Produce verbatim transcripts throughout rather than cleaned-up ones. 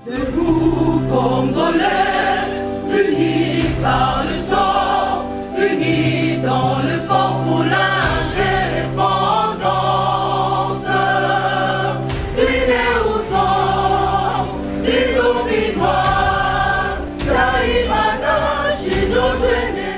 Debout, Congolais, unis par le sang, unis dans l'effort pour l'indépendance. Unis aux hommes, ces hommes noirs, Taïmada, Chinotenene.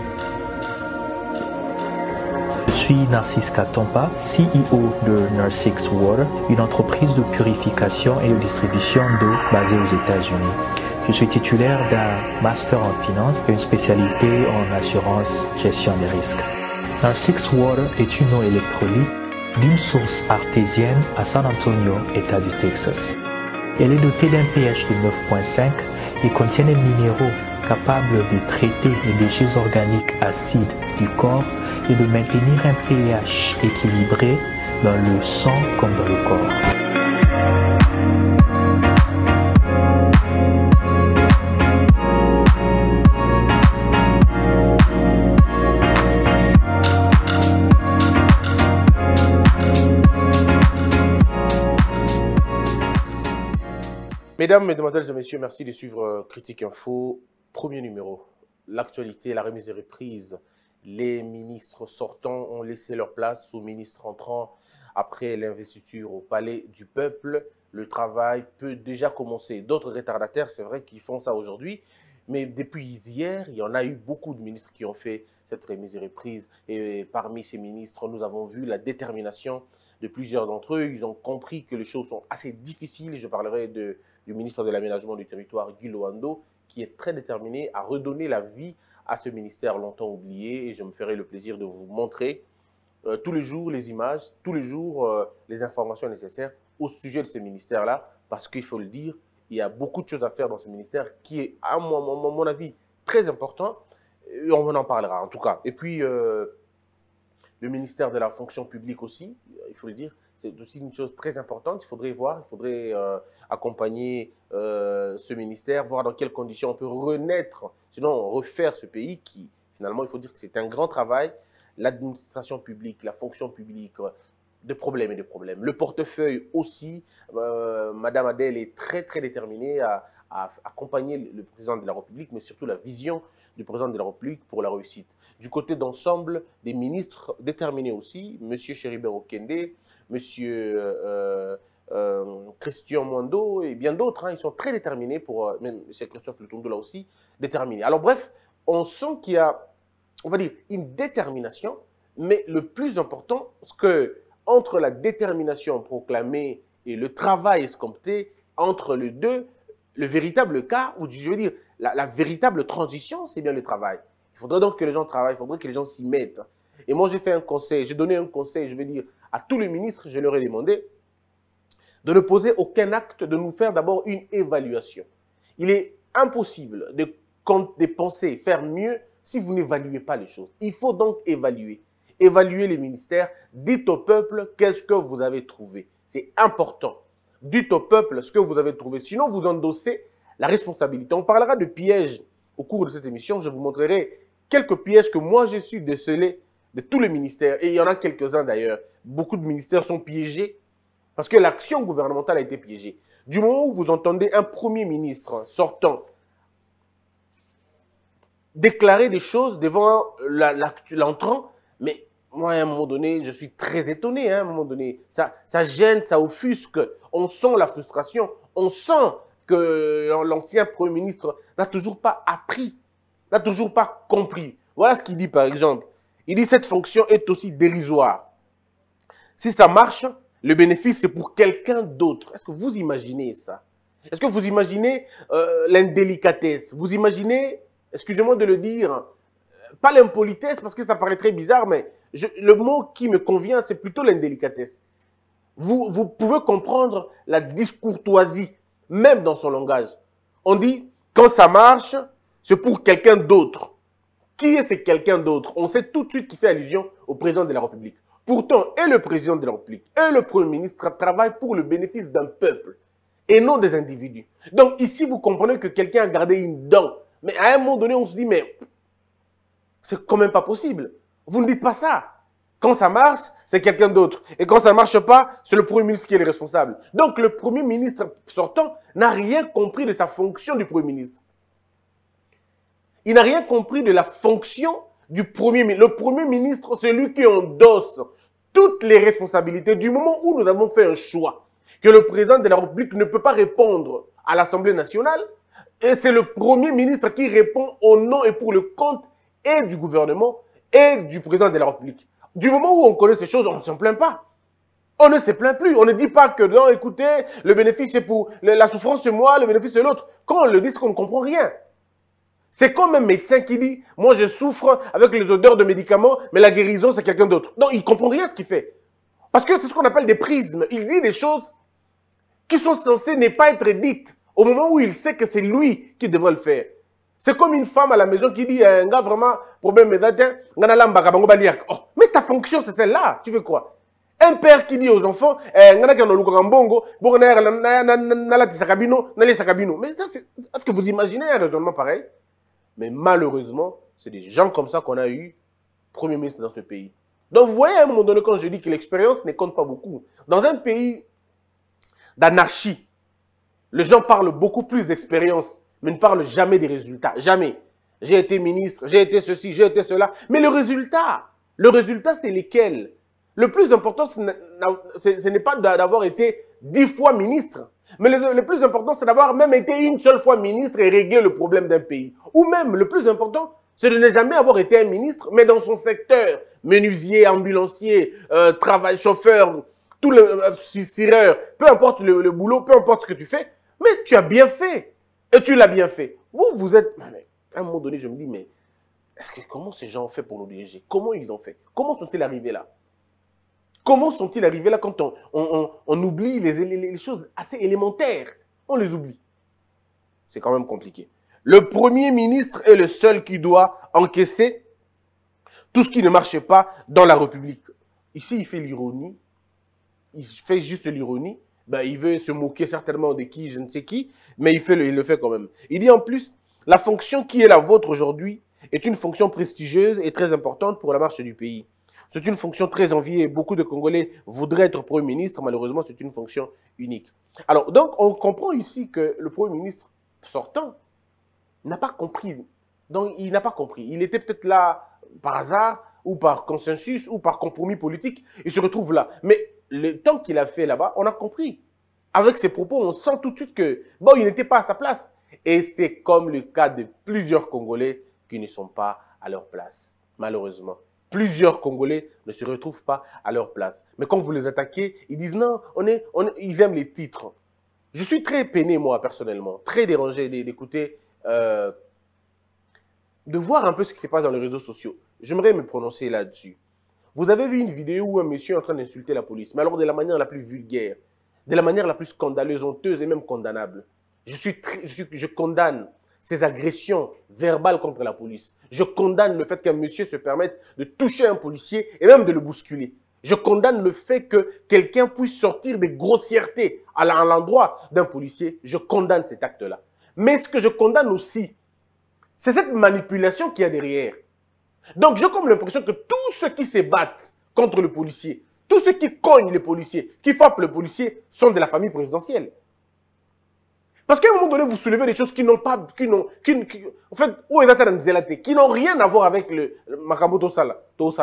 Je suis Narcisse Katompa, C E O de Narsix Water, une entreprise de purification et de distribution d'eau basée aux États-Unis. Je suis titulaire d'un master en finance et une spécialité en assurance gestion des risques. Narsix Water est une eau électrolyte d'une source artésienne à San Antonio, État du Texas. Elle est dotée d'un pH de neuf virgule cinq et contient des minéraux capables de traiter les déchets organiques acides du corps et de maintenir un pH équilibré dans le sang comme dans le corps. Mesdames, Mesdemoiselles et Messieurs, merci de suivre Critique Info. Premier numéro, l'actualité, la remise et reprise. Les ministres sortants ont laissé leur place aux ministres entrants après l'investiture au Palais du Peuple. Le travail peut déjà commencer. D'autres retardataires, c'est vrai qu'ils font ça aujourd'hui, mais depuis hier, il y en a eu beaucoup de ministres qui ont fait cette remise et reprise. Et parmi ces ministres, nous avons vu la détermination de plusieurs d'entre eux. Ils ont compris que les choses sont assez difficiles. Je parlerai de, du ministre de l'Aménagement du Territoire, Guy Loando, qui est très déterminé à redonner la vie à ce ministère longtemps oublié. Et je me ferai le plaisir de vous montrer euh, tous les jours les images, tous les jours euh, les informations nécessaires au sujet de ce ministère-là. Parce qu'il faut le dire, il y a beaucoup de choses à faire dans ce ministère qui est, à mon, mon, mon avis, très important. Et on en parlera en tout cas. Et puis, euh, le ministère de la fonction publique aussi, il faut le dire, c'est aussi une chose très importante. Il faudrait voir, il faudrait euh, accompagner euh, ce ministère, voir dans quelles conditions on peut renaître, sinon refaire ce pays qui, finalement, il faut dire que c'est un grand travail. L'administration publique, la fonction publique, de problèmes et de problèmes. Le portefeuille aussi, euh, Madame Adèle est très, très déterminée à, à accompagner le président de la République, mais surtout la vision du président de la République pour la réussite. Du côté d'ensemble des ministres déterminés aussi, M. Chéribin Okende, M. Euh, euh, Christian Mwando et bien d'autres, hein, ils sont très déterminés pour, euh, même M. Christophe Lutondo là aussi, déterminé. Alors bref, on sent qu'il y a, on va dire, une détermination, mais le plus important, c'est que entre la détermination proclamée et le travail escompté, entre les deux, le véritable cas, ou je veux dire, la, la véritable transition, c'est bien le travail. Il faudrait donc que les gens travaillent, il faudrait que les gens s'y mettent. Et moi, j'ai fait un conseil, j'ai donné un conseil, je vais dire, à tous les ministres, je leur ai demandé de ne poser aucun acte, de nous faire d'abord une évaluation. Il est impossible de, de penser, faire mieux si vous n'évaluez pas les choses. Il faut donc évaluer. Évaluer les ministères, dites au peuple qu'est-ce que vous avez trouvé. C'est important. Dites au peuple ce que vous avez trouvé. Sinon, vous endossez la responsabilité. On parlera de pièges au cours de cette émission. Je vous montrerai quelques pièges que moi, j'ai su déceler de tous les ministères. Et il y en a quelques-uns d'ailleurs. Beaucoup de ministères sont piégés parce que l'action gouvernementale a été piégée. Du moment où vous entendez un premier ministre sortant déclarer des choses devant l'entrant, mais moi, à un moment donné, je suis très étonné. Hein, à un moment donné, ça, ça gêne, ça offusque. On sent la frustration. On sent que l'ancien Premier ministre n'a toujours pas appris, n'a toujours pas compris. Voilà ce qu'il dit, par exemple. Il dit « Cette fonction est aussi dérisoire. Si ça marche, le bénéfice, c'est pour quelqu'un d'autre. » Est-ce que vous imaginez ça? Est-ce que vous imaginez euh, l'indélicatesse? Vous imaginez, excusez-moi de le dire, pas l'impolitesse parce que ça paraît très bizarre, mais je, le mot qui me convient, c'est plutôt l'indélicatesse. Vous, vous pouvez comprendre la discourtoisie, même dans son langage. On dit, quand ça marche, c'est pour quelqu'un d'autre. Qui est ce quelqu'un d'autre? On sait tout de suite qu'il fait allusion au président de la République. Pourtant, et le président de la République, et le Premier ministre travaillent pour le bénéfice d'un peuple, et non des individus. Donc ici, vous comprenez que quelqu'un a gardé une dent. Mais à un moment donné, on se dit, mais c'est quand même pas possible. Vous ne dites pas ça. Quand ça marche, c'est quelqu'un d'autre. Et quand ça ne marche pas, c'est le Premier ministre qui est le responsable. Donc le Premier ministre sortant n'a rien compris de sa fonction du Premier ministre. Il n'a rien compris de la fonction du Premier ministre. Le Premier ministre, c'est lui qui endosse toutes les responsabilités du moment où nous avons fait un choix. Que le président de la République ne peut pas répondre à l'Assemblée nationale. Et c'est le Premier ministre qui répond au nom et pour le compte et du gouvernement et du président de la République. Du moment où on connaît ces choses, on ne s'en plaint pas. On ne se plaint plus. On ne dit pas que non, écoutez, le bénéfice c'est pour la souffrance c'est moi, le bénéfice c'est l'autre. Quand on le dit, c'est qu'on ne comprend rien. C'est comme un médecin qui dit, moi je souffre avec les odeurs de médicaments, mais la guérison c'est quelqu'un d'autre. Non, il ne comprend rien ce qu'il fait. Parce que c'est ce qu'on appelle des prismes. Il dit des choses qui sont censées ne pas être dites au moment où il sait que c'est lui qui devrait le faire. C'est comme une femme à la maison qui dit, un gars vraiment, problème mais oh, mais ta fonction c'est celle-là, tu veux quoi? Un père qui dit aux enfants, mais est-ce que vous imaginez un raisonnement pareil? Mais malheureusement, c'est des gens comme ça qu'on a eu Premier ministre dans ce pays. Donc vous voyez à un moment donné quand je dis que l'expérience ne compte pas beaucoup. Dans un pays d'anarchie, les gens parlent beaucoup plus d'expérience, mais ne parlent jamais des résultats. Jamais. J'ai été ministre, j'ai été ceci, j'ai été cela. Mais le résultat, le résultat c'est lesquels? Le plus important, ce n'est pas d'avoir été dix fois ministre. Mais le, le plus important, c'est d'avoir même été une seule fois ministre et régler le problème d'un pays. Ou même, le plus important, c'est de ne jamais avoir été un ministre, mais dans son secteur, menuisier, ambulancier, euh, travail, chauffeur, tout le euh, cireur, peu importe le, le boulot, peu importe ce que tu fais, mais tu as bien fait. Et tu l'as bien fait. Vous, vous êtes... À un moment donné, je me dis, mais est-ce que comment ces gens ont fait pour nous diriger? Comment ils ont fait? Comment sont-ils arrivés là? Comment sont-ils arrivés là quand on, on, on, on oublie les, les, les choses assez élémentaires? On les oublie. C'est quand même compliqué. Le Premier ministre est le seul qui doit encaisser tout ce qui ne marche pas dans la République. Ici, il fait l'ironie. Il fait juste l'ironie. Ben, il veut se moquer certainement de qui, je ne sais qui, mais il, fait le, il le fait quand même. Il dit en plus, la fonction qui est la vôtre aujourd'hui est une fonction prestigieuse et très importante pour la marche du pays. C'est une fonction très enviée. Beaucoup de Congolais voudraient être Premier ministre. Malheureusement, c'est une fonction unique. Alors, donc, on comprend ici que le Premier ministre sortant n'a pas compris. Donc, il n'a pas compris. Il était peut-être là par hasard, ou par consensus, ou par compromis politique. Il se retrouve là. Mais le temps qu'il a fait là-bas, on a compris. Avec ses propos, on sent tout de suite que, bon, il n'était pas à sa place. Et c'est comme le cas de plusieurs Congolais qui ne sont pas à leur place, malheureusement. Plusieurs Congolais ne se retrouvent pas à leur place. Mais quand vous les attaquez, ils disent non, on est, on, ils aiment les titres. Je suis très peiné, moi, personnellement, très dérangé d'écouter, euh, de voir un peu ce qui se passe dans les réseaux sociaux. J'aimerais me prononcer là-dessus. Vous avez vu une vidéo où un monsieur est en train d'insulter la police, mais alors de la manière la plus vulgaire, de la manière la plus scandaleuse, honteuse et même condamnable. Je, suis très, je, suis, je condamne ces agressions verbales contre la police. Je condamne le fait qu'un monsieur se permette de toucher un policier et même de le bousculer. Je condamne le fait que quelqu'un puisse sortir des grossièretés à l'endroit d'un policier. Je condamne cet acte-là. Mais ce que je condamne aussi, c'est cette manipulation qu'il y a derrière. Donc j'ai comme l'impression que tous ceux qui se battent contre le policier, tous ceux qui cognent les policiers, qui frappent le policier, sont de la famille présidentielle. Parce qu'à un moment donné, vous soulevez des choses qui n'ont pas, qui n'ont, qui, qui, en fait, qui n'ont rien à voir avec le Makambo Tosala.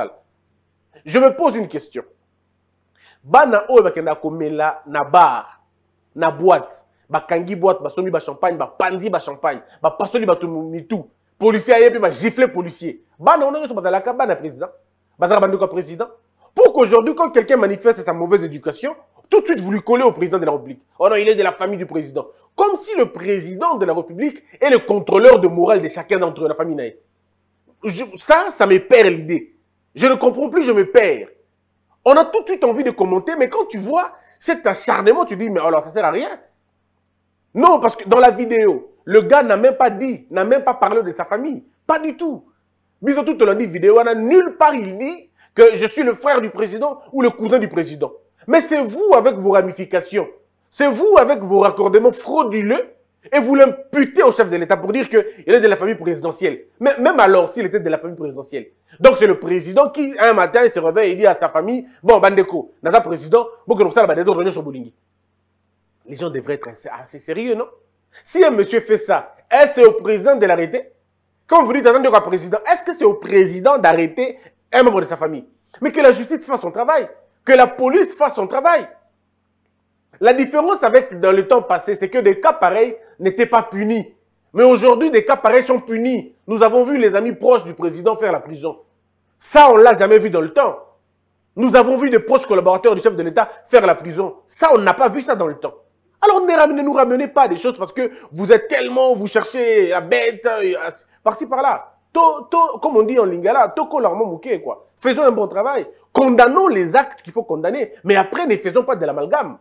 Je me pose une question. Bana oyo bakenda komela na bar, na boîte, bakangi boîte, basomi ba champagne, ba pandi ba champagne, ba pasoli ba mitou, policier ayebi ba gifler policier. Bana on est sur bazalaka bana président, bazara banduka président. Pour qu'aujourd'hui, quand quelqu'un manifeste sa mauvaise éducation, tout de suite, vous lui collez au président de la République. Oh non, il est de la famille du président. Comme si le président de la République est le contrôleur de morale de chacun d'entre eux, la famille Naï. Je, ça, ça me perd l'idée. Je ne comprends plus, je me perds. On a tout de suite envie de commenter, mais quand tu vois cet acharnement, tu dis, mais alors ça sert à rien. Non, parce que dans la vidéo, le gars n'a même pas dit, n'a même pas parlé de sa famille. Pas du tout. Mais tout te l'a dit vidéo, on a nulle part il dit que je suis le frère du président ou le cousin du président. Mais c'est vous avec vos ramifications, c'est vous avec vos raccordements frauduleux Et vous l'imputez au chef de l'État pour dire qu'il est de la famille présidentielle. Mais même alors, s'il était de la famille présidentielle. Donc c'est le président qui, un matin, il se réveille et dit à sa famille, bon, Bandeko, dans un président, bon, que ça, des autres sur Bolingi. Les gens devraient être assez sérieux, non? Si un monsieur fait ça, est-ce que c'est au président de l'arrêter? Quand vous dites, attendez quoi, président, est-ce que c'est au président d'arrêter un membre de sa famille? Mais que la justice fasse son travail, que la police fasse son travail. La différence avec dans le temps passé, c'est que des cas pareils n'étaient pas punis. Mais aujourd'hui, des cas pareils sont punis. Nous avons vu les amis proches du président faire la prison. Ça, on ne l'a jamais vu dans le temps. Nous avons vu des proches collaborateurs du chef de l'État faire la prison. Ça, on n'a pas vu ça dans le temps. Alors ne nous ramenez pas des choses parce que vous êtes tellement, vous cherchez la bête, par-ci, par-là. Comme on dit en lingala, toko l'armement mouké, quoi. Faisons un bon travail. Condamnons les actes qu'il faut condamner. Mais après, ne faisons pas de l'amalgame.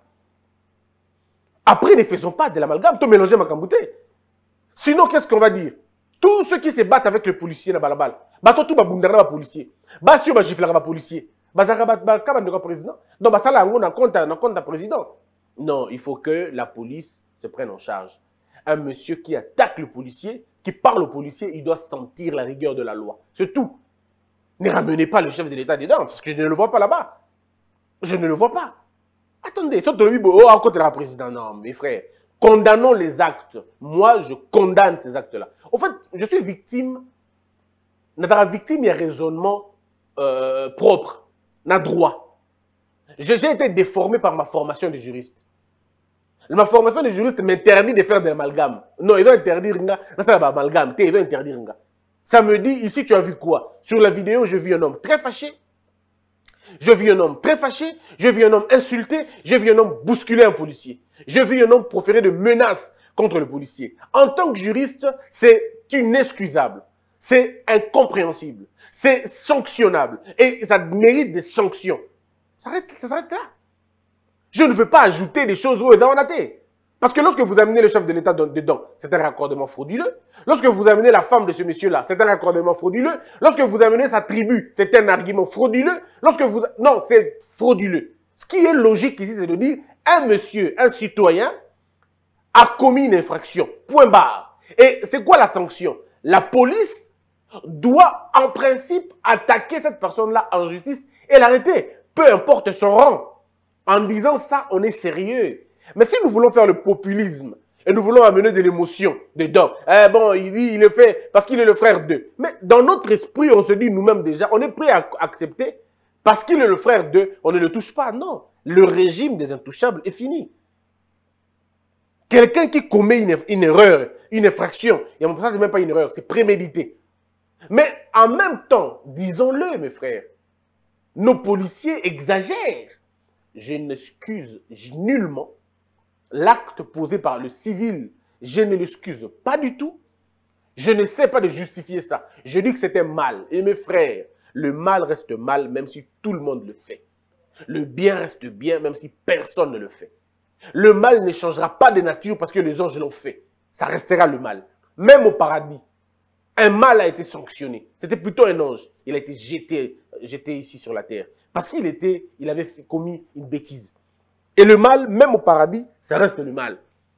Après, ne faisons pas de l'amalgame. Tout mélanger ma cambouté. Sinon, qu'est-ce qu'on va dire? Tous ceux qui se battent avec le policier, na balabal. Bato tout babundara ba policier. Basio ba giflara ba policier. Bazara ba kabande ko président. Donc basala ngo na compte na compte président. Non, il faut que la police se prenne en charge. Un monsieur qui attaque le policier, qui parle au policier, il doit sentir la rigueur de la loi. C'est tout. Ne ramenez pas le chef de l'État dedans, parce que je ne le vois pas là-bas. Je ne le vois pas. Attendez, toi, tu oh, à côté de la président. Non, mes frères, condamnons les actes. Moi, je condamne ces actes-là. En fait, je suis victime. Dans la victime, il y a raisonnement euh, propre, n'a droit. J'ai été déformé par ma formation de juriste. Ma formation de juriste m'interdit de faire de l'amalgame. Non, ils doivent interdire, ça c'est l'amalgame, ils doivent interdire. Ça me dit, ici tu as vu quoi? Sur la vidéo, je vis un homme très fâché. Je vis un homme très fâché. Je vis un homme insulté. Je vis un homme bousculer un policier. Je vis un homme proférer de menaces contre le policier. En tant que juriste, c'est inexcusable. C'est incompréhensible. C'est sanctionnable. Et ça mérite des sanctions. Ça s'arrête là. Je ne veux pas ajouter des choses où ils ont été. Parce que lorsque vous amenez le chef de l'État dedans, c'est un raccordement frauduleux. Lorsque vous amenez la femme de ce monsieur-là, c'est un raccordement frauduleux. Lorsque vous amenez sa tribu, c'est un argument frauduleux. Lorsque vous... Non, c'est frauduleux. Ce qui est logique ici, c'est de dire, un monsieur, un citoyen, a commis une infraction. Point barre. Et c'est quoi la sanction? La police doit, en principe, attaquer cette personne-là en justice et l'arrêter. Peu importe son rang. En disant ça, on est sérieux. Mais si nous voulons faire le populisme et nous voulons amener de l'émotion dedans, eh bon, il dit, il le fait parce qu'il est le frère d'eux. Mais dans notre esprit, on se dit nous-mêmes déjà, on est prêt à accepter parce qu'il est le frère d'eux, on ne le touche pas. Non, le régime des intouchables est fini. Quelqu'un qui commet une, une erreur, une infraction, et ça, c'est même pas une erreur, c'est prémédité. Mais en même temps, disons-le, mes frères, nos policiers exagèrent. Je n'excuse nullement l'acte posé par le civil. Je ne l'excuse pas du tout. Je ne sais pas de justifier ça. Je dis que c'était mal. Et mes frères, le mal reste mal même si tout le monde le fait. Le bien reste bien même si personne ne le fait. Le mal ne changera pas de nature parce que les anges l'ont fait. Ça restera le mal. Même au paradis, un mal a été sanctionné. C'était plutôt un ange. Il a été jeté, jeté ici sur la terre. Parce qu'il était, il avait fait, commis une bêtise. Et le mal, même au paradis, ça reste le mal.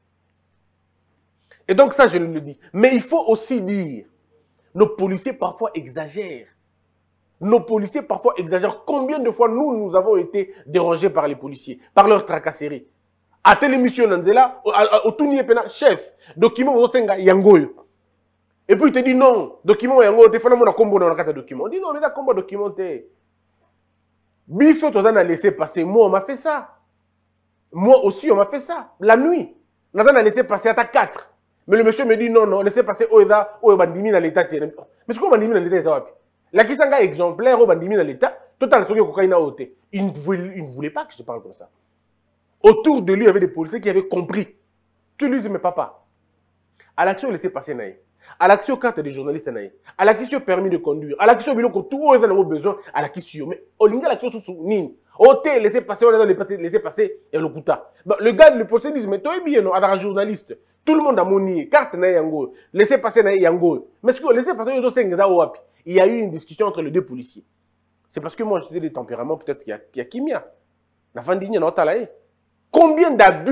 Et donc ça, je le dis. Mais il faut aussi dire, nos policiers parfois exagèrent. Nos policiers parfois exagèrent. Combien de fois nous, nous avons été dérangés par les policiers, par leur tracasserie. À telle émission, Nanzela, au Touni Epena, chef, document, vous avez yangoyo. Et puis il te dit non, document yangoyo, tu fais un combo dans la carte de document. On dit non, mais ça combo documenté. Biso, tu as laissé passer. Moi, on m'a fait ça. Moi aussi, on m'a fait ça. La nuit. On a laissé passer à ta quatre. Mais le monsieur me dit non, non, laissez passer au Eza, au Bandimi dans l'état. Mais c'est quoi Bandimi dans l'état? La qui s'engage exemplaire au Bandimi dans l'état, total, il ne voulait pas que je parle comme ça. Autour de lui, il y avait des policiers qui avaient compris. Tu lui dis, mais papa, à l'action, laissez passer naïe. À l'action, carte des journalistes naïe. À la question permis de conduire. À la question, il tout le monde a besoin. À la question, mais au linga l'action sous nine. Ôtez, laissez passer, on a laissé passer, et le kuta. Le gars, le policier dit, mais toi, bien, non, à la journaliste. Tout le monde a moni, carte naïe yango. Laissez passer naïe yango. Mais ce que laissez passer, il y a eu une discussion entre les deux policiers. C'est parce que moi, j'étais des tempéraments, peut-être qu'il y a kimia. La fin d'Igna, non, t'as là. Combien d'abus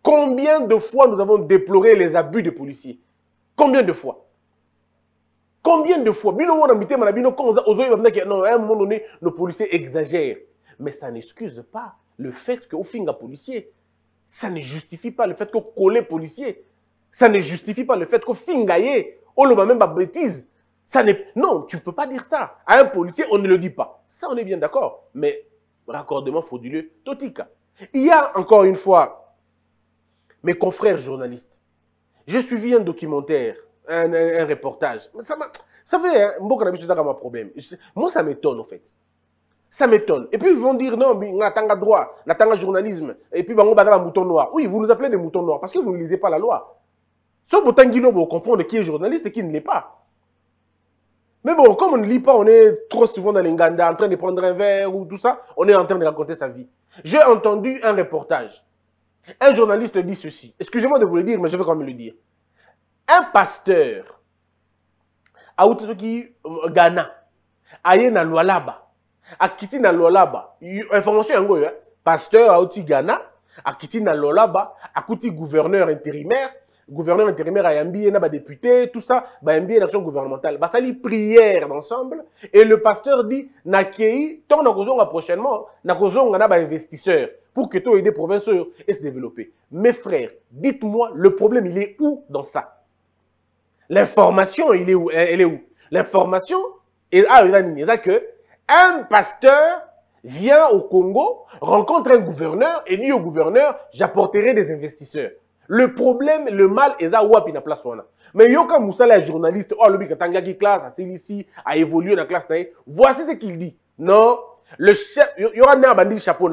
Combien de fois nous avons déploré les abus des policiers? Combien de fois? Combien de fois? Non, à un moment donné, nos policiers exagèrent. Mais ça n'excuse pas le fait qu'au fin des policiers, ça ne justifie pas le fait qu'on colle les policiers. Ça ne justifie pas le fait qu'on fingaye. On le même pas bêtise. Ça n'est... Non, tu ne peux pas dire ça. À un policier, on ne le dit pas. Ça, on est bien d'accord. Mais raccordement frauduleux, totika. Il y a encore une fois mes confrères journalistes. J'ai suivi un documentaire, un, un, un reportage. Ça m'a... Ça fait, hein, un problème. Moi, ça m'étonne, en fait. Ça m'étonne. Et puis, ils vont dire, non, on attend droit, on attend journalisme. Et puis, on va dans la mouton noir. Oui, vous nous appelez des moutons noirs parce que vous ne lisez pas la loi. Sauf autant que vous comprenez qui est journaliste et qui ne l'est pas. Mais bon, comme on ne lit pas, on est trop souvent dans l'Inganda, en train de prendre un verre ou tout ça, on est en train de raconter sa vie. J'ai entendu un reportage. Un journaliste dit ceci. Excusez-moi de vous le dire, mais je vais quand même le dire. Un pasteur, à Outosoki, Ghana, aye na Lualaba, a Kiti na Lualaba, information yango, hein? Pasteur à Outi Ghana, a Kiti na Lualaba, a Kuti gouverneur intérimaire, gouverneur intérimaire a Yambi, na ba député, tout ça, ba Yambi l'action gouvernementale. Ba sali prière d'ensemble, et le pasteur dit, na kei, tant na kozonga prochainement, na kozonga na ba investisseur, pour que tout aider province et se développer. Mes frères, dites-moi, le problème, il est où dans ça? L'information, il est où? Elle est où? L'information, est ah, que un pasteur vient au Congo, rencontre un gouverneur et dit au gouverneur, j'apporterai des investisseurs. Le problème, le mal, est à Wapina place. Mais Yoka Moussala, journaliste, oh, le Katangaki classe, c'est ici, a évolué dans la classe. Voici ce qu'il dit. Non, le chef, il y aura un bandit chapeau.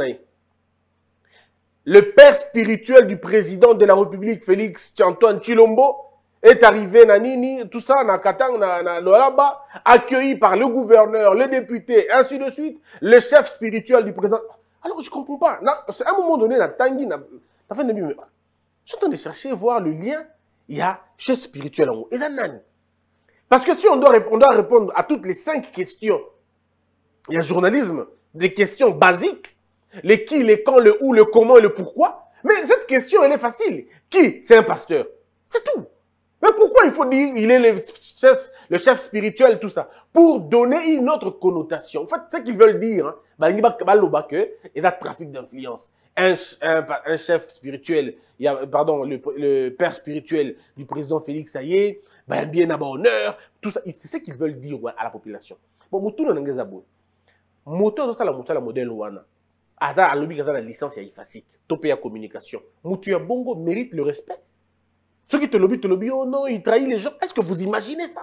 Le père spirituel du président de la République, Félix Antoine Tshilombo, est arrivé, nanini, tout ça, na Katang, na, na Lolaba, accueilli par le gouverneur, le député, ainsi de suite, le chef spirituel du président. Alors, je ne comprends pas. À un moment donné, la Tanguy, na, na fin de je suis en train de chercher, voir le lien. Il y a chef spirituel en haut. Et là, nan. Parce que si on doit, on doit répondre à toutes les cinq questions, il y a journalisme, des questions basiques, les qui, les quand, le où, le comment et le pourquoi. Mais cette question, elle est facile. Qui? C'est un pasteur. C'est tout. Mais pourquoi il faut dire il est le chef, le chef spirituel, tout ça? Pour donner une autre connotation. En fait, ce qu'ils veulent dire, hein, bah, il y a trafic d'influence. Un, un, un chef spirituel, il y a, pardon, le, le père spirituel du président Félix Aye, bah, bien à honneur, tout ça. C'est ce qu'ils veulent dire ouais, à la population. Bon, Moutou n'a pas de moto, c'est la modèle Wana. Aza a l'obligation de la licence, il y a efficace. Topé la communication. Moutou Bongo mérite le respect. Ceux qui te lobby, te lobby, oh non, il trahit les gens. Est-ce que vous imaginez ça?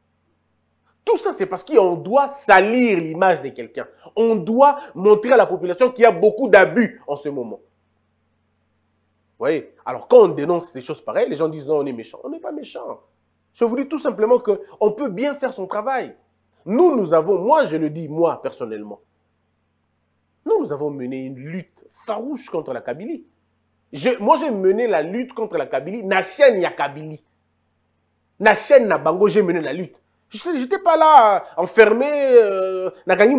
Tout ça, c'est parce qu'on doit salir l'image de quelqu'un. On doit montrer à la population qu'il y a beaucoup d'abus en ce moment. Vous voyez? Alors, quand on dénonce des choses pareilles, les gens disent non, on est méchant. On n'est pas méchant. Je vous dis tout simplement qu'on peut bien faire son travail. Nous, nous avons, moi, je le dis, moi, personnellement, nous, nous avons mené une lutte farouche contre la Kabylie. Je, moi, j'ai mené la lutte contre la Kabylie. Na chaîne ya Kabylie. Na chaîne na Bango, j'ai mené la lutte. Je n'étais pas là, enfermé, euh,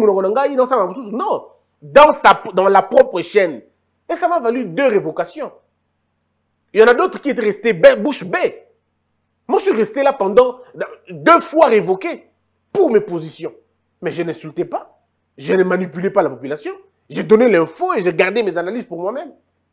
non. Dans, sa, dans la propre chaîne. Et ça m'a valu deux révocations. Il y en a d'autres qui étaient restés bouche bée. Moi, je suis resté là pendant deux fois révoqué pour mes positions. Mais je n'insultais pas. Je ne manipulais pas la population. J'ai donné l'info et j'ai gardé mes analyses pour moi-même.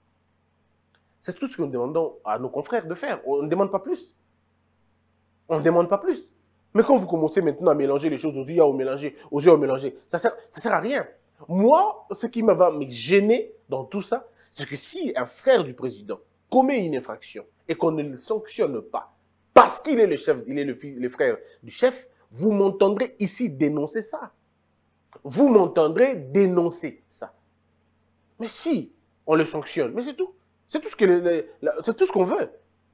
C'est tout ce que nous demandons à nos confrères de faire. On ne demande pas plus. On ne demande pas plus. Mais quand vous commencez maintenant à mélanger les choses aux yeux, à mélanger, aux yeux à mélanger, ça ne sert, ça sert à rien. Moi, ce qui va me gêner dans tout ça, c'est que si un frère du président commet une infraction et qu'on ne le sanctionne pas, parce qu'il est le chef, il est le, fils, le frère du chef, vous m'entendrez ici dénoncer ça. Vous m'entendrez dénoncer ça. Mais si on le sanctionne, mais c'est tout. C'est tout ce que les, c'est tout ce qu'on veut.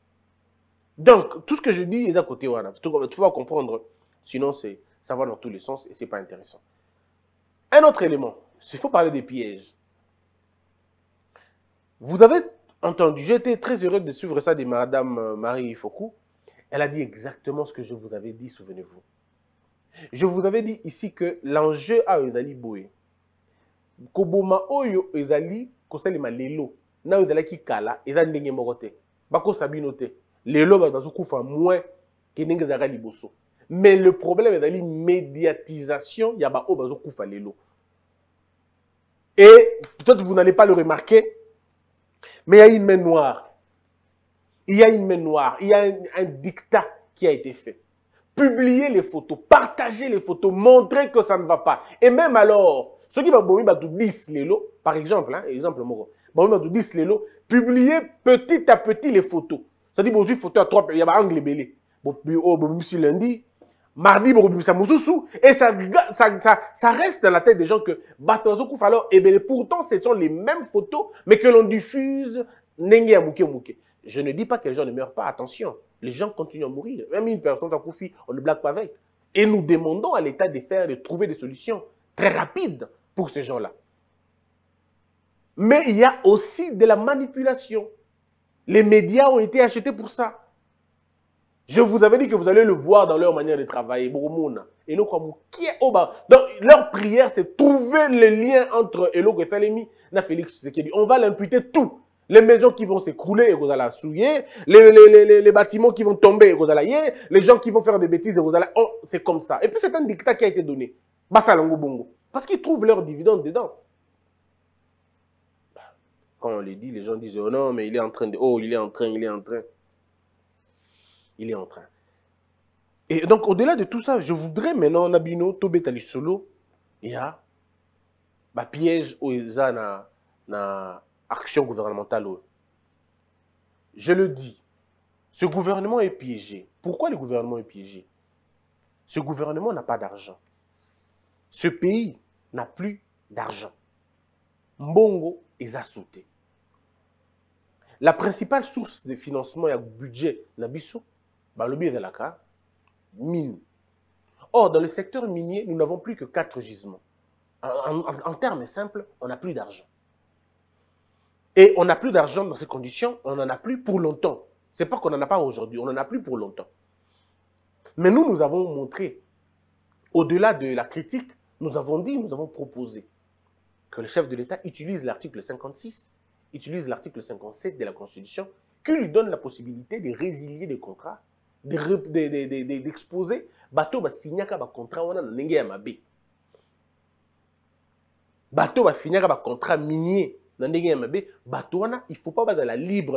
Donc, tout ce que je dis est à côté. Voilà. Tu vas comprendre. Sinon, ça va dans tous les sens et ce n'est pas intéressant. Un autre élément, il faut parler des pièges. Vous avez entendu, j'ai été très heureux de suivre ça de Madame Marie Fokou. Elle a dit exactement ce que je vous avais dit, souvenez-vous. Je vous avais dit ici que l'enjeu a Ezali Boé. Koboma Oyo Ezali Kosalema Lelo. na ozalaki kala eza ndenge moko te bakosa bino te lelo bazokufa moins ke ndenge ezalaka liboso. Mais le problème est la médiatisation ya ba o bazokufa lelo. Et peut-être vous n'allez pas le remarquer, mais il y a une main noire. Il y a une main noire, il y a un, un dictat qui a été fait. Publier les photos, partager les photos, montrer que ça ne va pas. Et même alors, ceux qui vont dix lelo, par exemple, hein, exemple, dix lelo, publier petit à petit les photos. C'est-à-dire, vous avez photo à trois, il y a un angle belé. Lundi, mardi, et ça, ça, ça, ça reste dans la tête des gens que alors, et bien, pourtant, ce sont les mêmes photos, mais que l'on diffuse. Je ne dis pas que les gens ne meurent pas, attention, les gens continuent à mourir. Même une personne ça confie, on ne blague pas avec. Et nous demandons à l'État de faire, de trouver des solutions très rapides pour ces gens-là. Mais il y a aussi de la manipulation. Les médias ont été achetés pour ça. Je vous avais dit que vous allez le voir dans leur manière de travailler. Et donc, leur prière, c'est trouver le lien entre Elo Salemi et Félix Tshisekedi. On va l'imputer tout. Les maisons qui vont s'écrouler, les, les, les, les, les bâtiments qui vont tomber, les gens qui vont faire des bêtises, oh, c'est comme ça. Et puis c'est un dictat qui a été donné. Parce qu'ils trouvent leurs dividendes dedans. Quand on les dit, les gens disent, oh non, mais il est en train de... Oh, il est en train, il est en train. Il est en train. Et donc, au-delà de tout ça, je voudrais maintenant, Nabino, Tobé Tali Solo, il y a un piège où il y a une action gouvernementale. Je le dis, ce gouvernement est piégé. Pourquoi le gouvernement est piégé? Ce gouvernement n'a pas d'argent. Ce pays n'a plus d'argent. Mbongo est assouté. La principale source de financement et de budget, Nabiso, bah, le biais de la carte, mine. Or, dans le secteur minier, nous n'avons plus que quatre gisements. En, en, en termes simples, on n'a plus d'argent. Et on n'a plus d'argent dans ces conditions, on n'en a plus pour longtemps. Ce n'est pas qu'on n'en a pas aujourd'hui, on n'en a plus pour longtemps. Mais nous, nous avons montré, au-delà de la critique, nous avons dit, nous avons proposé que le chef de l'État utilise l'article cinquante-six, utilise l'article cinquante-sept de la Constitution, qui lui donne la possibilité de résilier des contrats, d'exposer, bateau va signer un contrat, on a un bateau va finir un contrat minier. Il ne faut pas être la libre,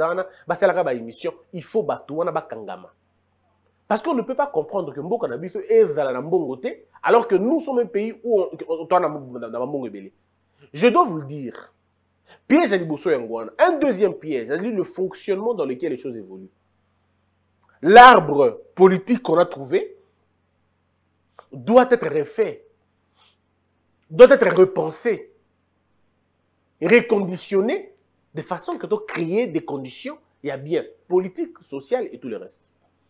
il faut kangama. Parce qu'on ne peut pas comprendre que Mboka Nabiso est dans la Mbongote, alors que nous sommes un pays où on est. Je dois vous le dire. Piège à Liboso Yangwana. Un deuxième piège, c'est le fonctionnement dans lequel les choses évoluent. L'arbre politique qu'on a trouvé doit être refait, doit être repensé, reconditionné, de façon que doit créer des conditions, il y a bien politique, sociale et tout le reste.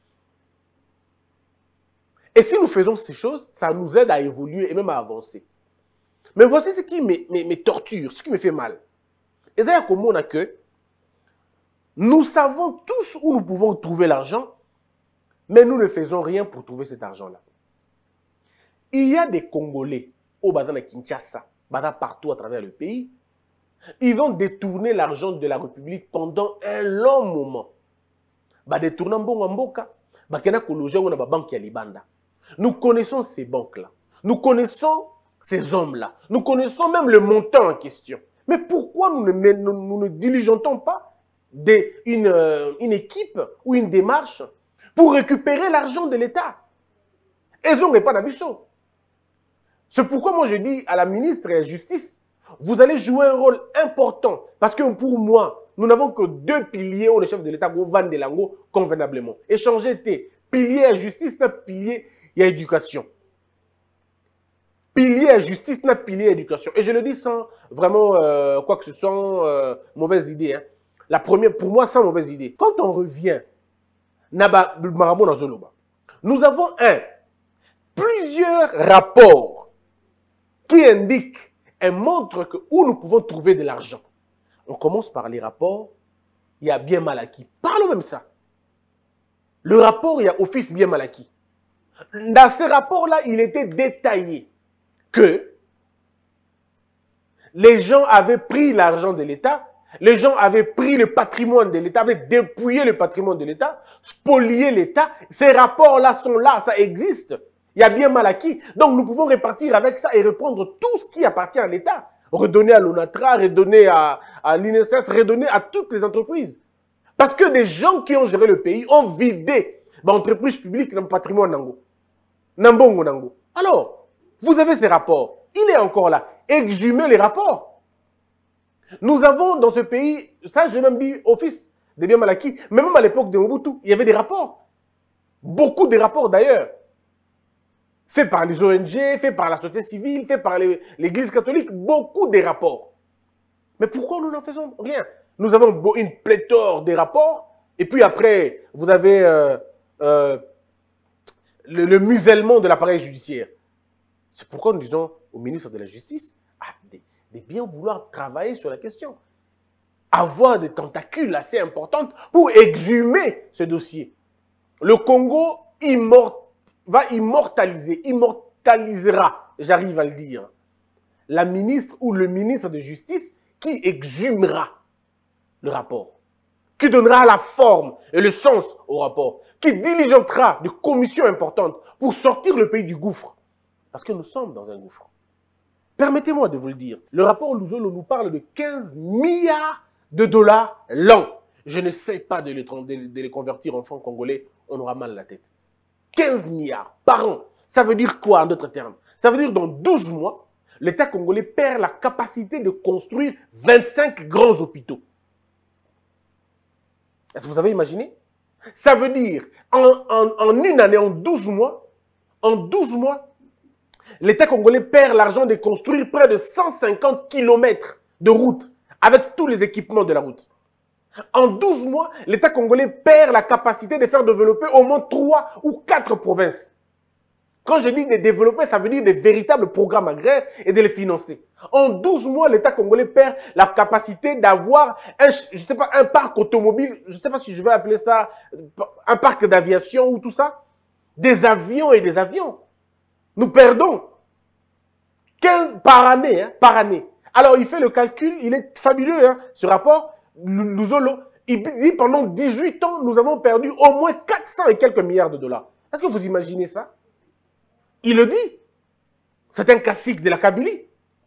Et si nous faisons ces choses, ça nous aide à évoluer et même à avancer. Mais voici ce qui me, me, me torture, ce qui me fait mal. Et c'est comme que nous savons tous où nous pouvons trouver l'argent, mais nous ne faisons rien pour trouver cet argent-là. Il y a des Congolais, au Bazan à Kinshasa, partout à travers le pays, ils ont détourné l'argent de la République pendant un long moment. Bah détournant bon mboka, bah kena kologer on a banque ya libanda. Nous connaissons ces banques-là. Nous connaissons ces hommes-là. Nous connaissons même le montant en question. Mais pourquoi nous ne, nous, nous ne diligentons pas des, une, euh, une équipe ou une démarche pour récupérer l'argent de l'État? Ils n'ont pas d'ambition. C'est pourquoi moi je dis à la ministre de la Justice, vous allez jouer un rôle important. Parce que pour moi, nous n'avons que deux piliers où le chef de l'État va de l'ango convenablement. Échanger tes piliers à justice, pilier et à éducation. Pilier à justice, pilier à éducation. Et je le dis sans vraiment euh, quoi que ce soit, euh, mauvaise idée. Hein. La première, pour moi, sans mauvaise idée. Quand on revient, Naba, nous avons un, plusieurs rapports qui indiquent et montrent que où nous pouvons trouver de l'argent. On commence par les rapports, il y a bien mal acquis. Parlons même ça. Le rapport, il y a office bien mal acquis. Dans ces rapports-là, il était détaillé que les gens avaient pris l'argent de l'État Les gens avaient pris le patrimoine de l'État, avaient dépouillé le patrimoine de l'État, spolié l'État. Ces rapports-là sont là, ça existe. Il y a bien mal acquis. Donc, nous pouvons repartir avec ça et reprendre tout ce qui appartient à l'État. Redonner à l'ONATRA, redonner à, à l'I N S S, redonner à toutes les entreprises. Parce que des gens qui ont géré le pays ont vidé l'entreprise publique dans le patrimoine Nango. Nambongo Nango. Alors, vous avez ces rapports. Il est encore là. Exhumez les rapports. Nous avons dans ce pays, ça je vais même dire au fils de bien mal acquis, mais même à l'époque de Mobutu, il y avait des rapports. Beaucoup de rapports d'ailleurs. Faits par les O N G, faits par la société civile, faits par l'Église catholique, beaucoup de rapports. Mais pourquoi nous n'en faisons rien? Nous avons une pléthore de rapports, et puis après, vous avez euh, euh, le, le musellement de l'appareil judiciaire. C'est pourquoi nous disons au ministre de la Justice ah, de, de bien vouloir travailler sur la question. Avoir des tentacules assez importantes pour exhumer ce dossier. Le Congo immort, va immortaliser, immortalisera, j'arrive à le dire, la ministre ou le ministre de Justice qui exhumera le rapport, qui donnera la forme et le sens au rapport, qui diligentera des commissions importantes pour sortir le pays du gouffre. Parce que nous sommes dans un gouffre. Permettez-moi de vous le dire. Le rapport Luzolo nous parle de quinze milliards de dollars l'an. Je ne sais pas de les, de, de les convertir en francs congolais, on aura mal à la tête. quinze milliards par an. Ça veut dire quoi en d'autres termes? Ça veut dire dans douze mois, l'État congolais perd la capacité de construire vingt-cinq grands hôpitaux. Est-ce que vous avez imaginé? Ça veut dire, en, en, en une année, en douze mois, en douze mois, l'État congolais perd l'argent de construire près de cent cinquante kilomètres de route avec tous les équipements de la route. En douze mois, l'État congolais perd la capacité de faire développer au moins trois ou quatre provinces. Quand je dis de développer, ça veut dire des véritables programmes agraires et de les financer. En douze mois, l'État congolais perd la capacité d'avoir un, je sais pas, un parc automobile, je ne sais pas si je vais appeler ça un parc d'aviation ou tout ça. Des avions et des avions. Nous perdons quinze par année, hein, par année. Alors, il fait le calcul, il est fabuleux, hein, ce rapport, Luzolo. Il dit pendant dix-huit ans, nous avons perdu au moins quatre cents et quelques milliards de dollars. Est-ce que vous imaginez ça? Il le dit. C'est un classique de la Kabylie.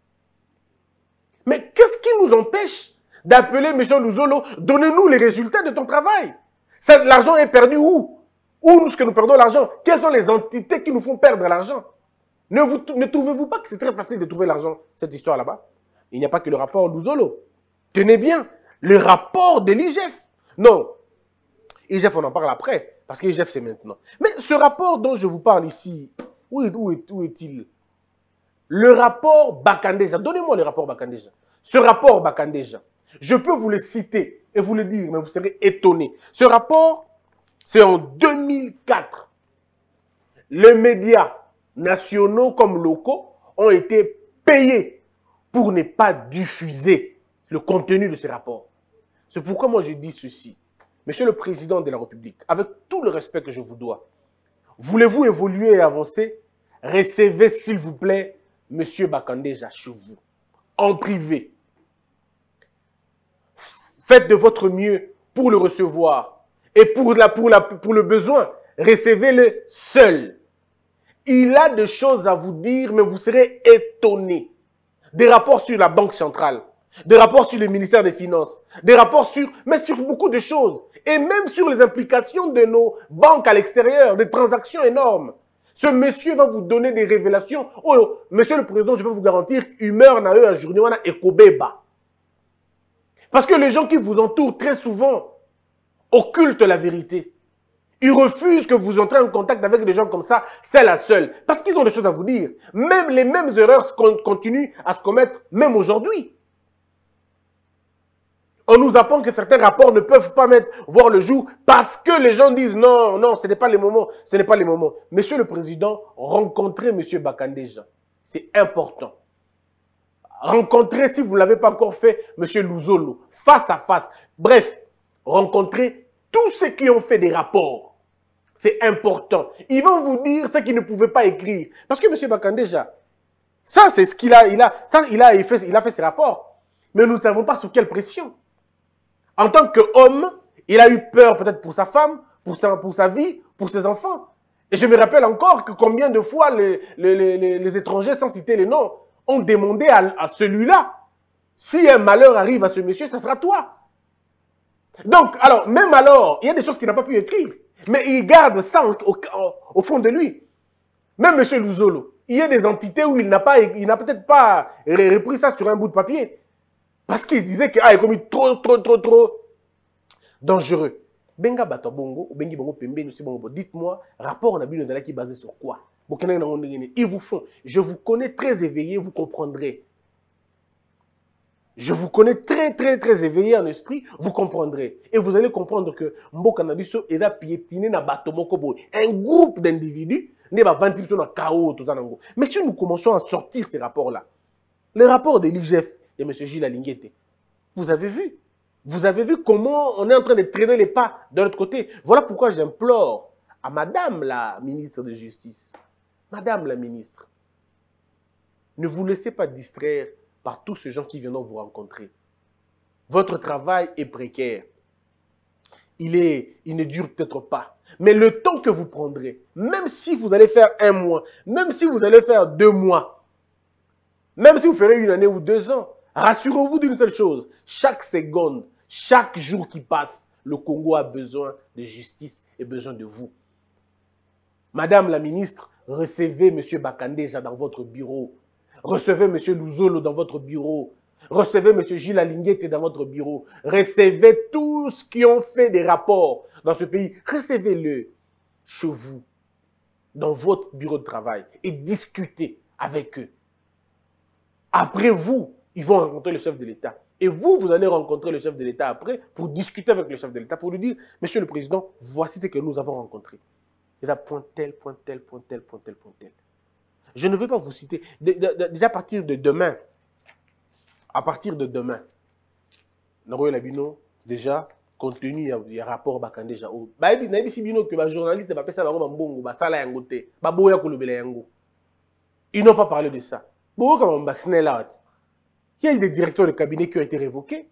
Mais qu'est-ce qui nous empêche d'appeler M. Luzolo, donnez-nous les résultats de ton travail? L'argent est perdu où? Où est-ce que nous perdons l'argent? Quelles sont les entités qui nous font perdre l'argent? Ne, ne trouvez-vous pas que c'est très facile de trouver l'argent, cette histoire là-bas? Il n'y a pas que le rapport Luzolo. Tenez bien, le rapport de l'I G F. Non, I G F on en parle après, parce que l'I G F c'est maintenant. Mais ce rapport dont je vous parle ici, où est-il? Où est, où est le rapport Bakandeja. Donnez-moi le rapport Bakandeja. Ce rapport Bakandeja, je peux vous le citer et vous le dire, mais vous serez étonnés. Ce rapport, c'est en deux mille quatre. Les médias nationaux comme locaux ont été payés pour ne pas diffuser le contenu de ce rapport. C'est pourquoi moi je dis ceci. Monsieur le Président de la République, avec tout le respect que je vous dois, voulez-vous évoluer et avancer? Recevez s'il vous plaît Monsieur Bakandeja chez vous, en privé. Faites de votre mieux pour le recevoir. Et pour, la, pour, la, pour le besoin, recevez-le seul. Il a des choses à vous dire, mais vous serez étonnés. Des rapports sur la Banque centrale, des rapports sur le ministère des Finances, des rapports sur, mais sur beaucoup de choses. Et même sur les implications de nos banques à l'extérieur, des transactions énormes. Ce monsieur va vous donner des révélations. Oh, monsieur le Président, je peux vous garantir, humeur na eux à journée, on a ekobeba. Parce que les gens qui vous entourent très souvent occultent la vérité. Ils refusent que vous entrez en contact avec des gens comme ça, c'est la seule. Parce qu'ils ont des choses à vous dire. Même les mêmes erreurs continuent à se commettre, même aujourd'hui. On nous apprend que certains rapports ne peuvent pas mettre, voir le jour parce que les gens disent non, non, ce n'est pas les moments, ce n'est pas les moments. Monsieur le Président, rencontrez Monsieur Bakandeja. C'est important. Rencontrez, si vous ne l'avez pas encore fait, Monsieur Luzolo, face à face. Bref, rencontrez tous ceux qui ont fait des rapports. C'est important. Ils vont vous dire ce qu'ils ne pouvaient pas écrire. Parce que Monsieur Bakandeja, ça c'est ce qu'il a, il a, ça, il a, il fait, il a fait ses rapports. Mais nous ne savons pas sous quelle pression. En tant qu'homme, il a eu peur peut-être pour sa femme, pour sa, pour sa vie, pour ses enfants. Et je me rappelle encore que combien de fois les, les, les, les étrangers, sans citer les noms, ont demandé à, à celui-là, si un malheur arrive à ce monsieur, ça sera toi. Donc, alors, même alors, il y a des choses qu'il n'a pas pu écrire, mais il garde ça au, au, au fond de lui. Même M. Luzolo, il y a des entités où il n'a pas, il n'a peut-être pas repris ça sur un bout de papier. Parce qu'il disait que, ah, il est commis trop, trop, trop, trop dangereux. Benga bato bongo, ou bengi bongo pembe, nous bongo. Dites-moi, rapport on a vu qui est basé sur quoi? Ils vous font. Je vous connais très éveillé, vous comprendrez. Je vous connais très, très, très éveillé en esprit, vous comprendrez. Et vous allez comprendre que Mboka Nabiso est là piétiné na bato moko boy. Un groupe d'individus n'est pas vingt sur le chaos, tout ça. Mais si nous commençons à sortir ces rapports-là, les rapports de l'I G F et M. Gilles Alinguete, vous avez vu? Vous avez vu comment on est en train de traîner les pas de l'autre côté. Voilà pourquoi j'implore à Madame la ministre de Justice, Madame la ministre, ne vous laissez pas distraire par tous ces gens qui viennent vous rencontrer. Votre travail est précaire. Il, est, il ne dure peut-être pas. Mais le temps que vous prendrez, même si vous allez faire un mois, même si vous allez faire deux mois, même si vous ferez une année ou deux ans, rassurez-vous d'une seule chose. Chaque seconde, chaque jour qui passe, le Congo a besoin de justice et besoin de vous. Madame la ministre, recevez M. Bakandeja dans votre bureau. Recevez M. Luzolo dans votre bureau. Recevez M. Gilles Alinguete dans votre bureau. Recevez tous qui ont fait des rapports dans ce pays. Recevez-le chez vous, dans votre bureau de travail, et discutez avec eux. Après vous, ils vont rencontrer le chef de l'État. Et vous, vous allez rencontrer le chef de l'État après pour discuter avec le chef de l'État, pour lui dire, Monsieur le Président, voici ce que nous avons rencontré. Et là, point tel, point tel, point tel, point tel, point tel. Je ne veux pas vous citer. Déjà à partir de demain, à partir de demain, Noroye Labino, déjà, compte tenu du rapport Bakandeja, il y a des journalistes ils n'ont pas parlé de ça. Il y a eu des directeurs de cabinet qui ont été révoqués.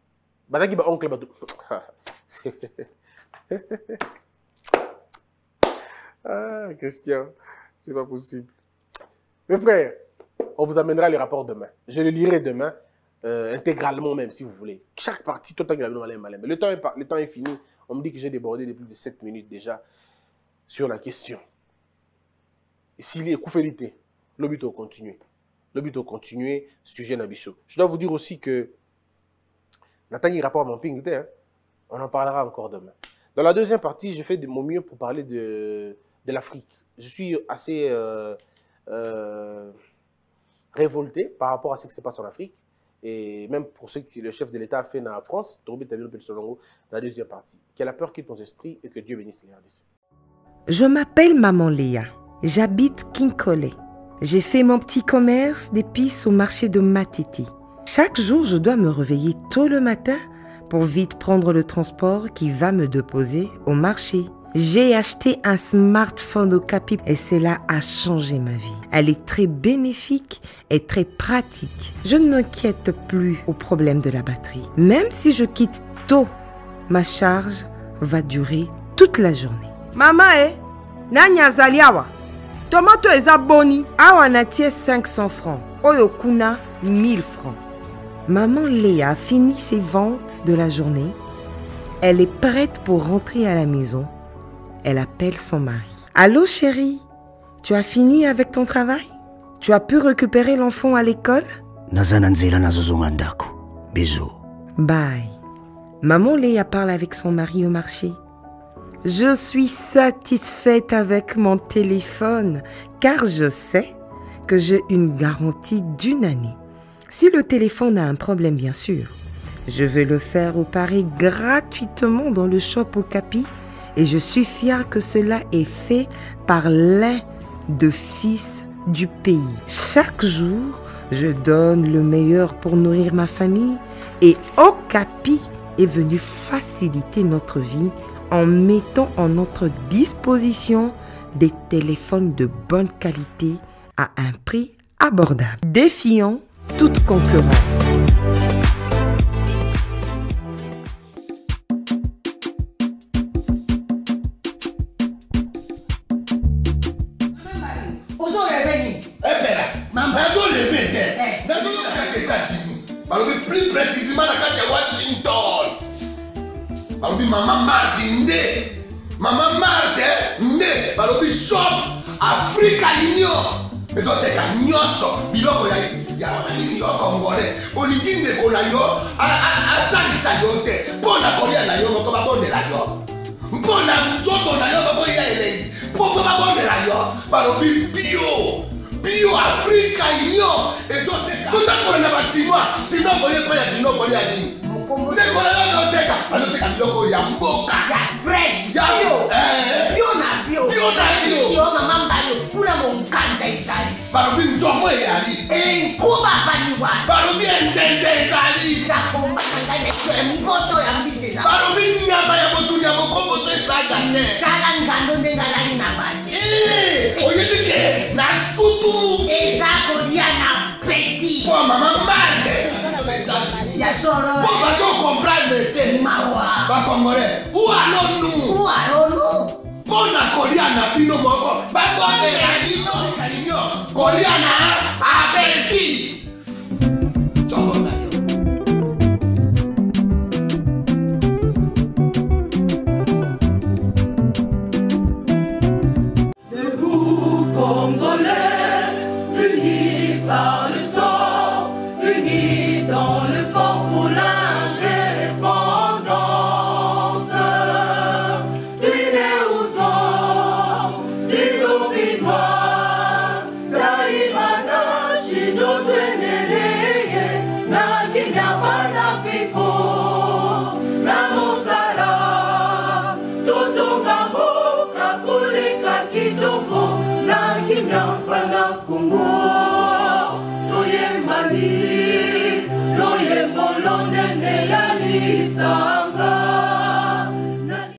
Ah, Christian, c'est pas possible. Mes frères, on vous amènera les rapports demain. Je les lirai demain, euh, intégralement même, si vous voulez. Chaque partie, tout le temps, le temps est, le temps est fini. On me dit que j'ai débordé de plus de sept minutes déjà sur la question. Et s'il est coufélité, le but est de continuer. Le but est de continuer, sujet Nabiso. Je dois vous dire aussi que, Nathalie rapport à mon ping, hein, on en parlera encore demain. Dans la deuxième partie, je fais de mon mieux pour parler de, de l'Afrique. Je suis assez euh, euh, révolté par rapport à ce qui se passe en Afrique. Et même pour ce que le chef de l'État a fait en France, dans la deuxième partie. Que la peur quitte nos esprits et que Dieu bénisse les R D C. Je m'appelle Maman Léa. J'habite Kinkole. J'ai fait mon petit commerce d'épices au marché de Matiti. Chaque jour, je dois me réveiller tôt le matin pour vite prendre le transport qui va me déposer au marché. J'ai acheté un smartphone au Capi et cela a changé ma vie. Elle est très bénéfique et très pratique. Je ne m'inquiète plus au problème de la batterie. Même si je quitte tôt, ma charge va durer toute la journée. Maman, eh? Nanya zaliawa. Tomato eza boni. Awa natie cinq cents francs. Oyokuna mille francs. Maman Léa a fini ses ventes de la journée. Elle est prête pour rentrer à la maison. Elle appelle son mari. Allô chérie, tu as fini avec ton travail? Tu as pu récupérer l'enfant à l'école? Bisous. Bye. Maman Léa parle avec son mari au marché. Je suis satisfaite avec mon téléphone car je sais que j'ai une garantie d'une année. Si le téléphone a un problème, bien sûr, je vais le faire réparer gratuitement dans le shop au Capi et je suis fière que cela est fait par l'un des fils du pays. Chaque jour, je donne le meilleur pour nourrir ma famille et Okapi est venu faciliter notre vie en mettant en notre disposition des téléphones de bonne qualité à un prix abordable, défiant toute concurrence. Eh bien là, nazo levé terre. Nazo levé États-Unis. Balobi plus précisément la carte de Washington. Balobi maman Martin né. Maman Martin né. Balobi shop Africa Union. Et donc t'es qu'à nyonso. Biloko ya ya wanani yo Congolais. Olingi ndeko na yo asalisa yo te. Pona kolia na yo moko babondela yo. Mpona nzoto na yo bako ya elei. Poko babondela yo. Balobi bio. Bio Africa Union. Et donc t'es qu'à. Tout à fait na ba chinois. Sinon kolia pa ya chinois kolia nini. Ndeko na yo no teka. Ano teka biloko ya mboka. Ya fresh. Ya bio. Eh. Bio na bio. Bio na bio. Sio mama mbayo. Kuna monganja izali. Balobi nzomo yali. Enkuba baniwa. Balobi enjenje ezali. Zako makanganya kwe mpoto ya mbise za. Balobi nyama ya botu ya bokombo to ezaga te. Kala ngando ndengalali na basi. Eh, oyebike na sutu. Ezako dia na peti. Po mama mande. Ya soro. Po ba to comprendre te. Mawa. Ba Congolais. Ou alors nous. Ou alors Pona kolia na bino moko. Ba konde ya bino kalinyo. Kolia na apeti. Chongo na yo. Debout Congolais, unis par le sang, unis dans l'effort pour l'indépendance. Unis aux hommes, si zombies noirs, daimana shindo tweneleye, na kinyama na piko, na mosala, totonga boka kuleka kitoko, na kinyama na Congo, toye mali, loye bolonde ne ya lisa.